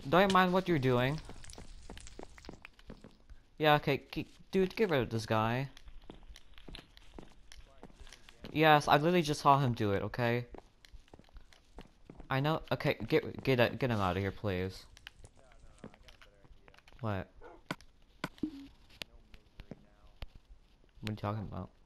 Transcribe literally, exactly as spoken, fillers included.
don't mind what you're doing. Yeah, okay, dude, get rid of this guy. Yes, I literally just saw him do it, okay? I know, okay, get get get him out of here, please. What? What are you talking about?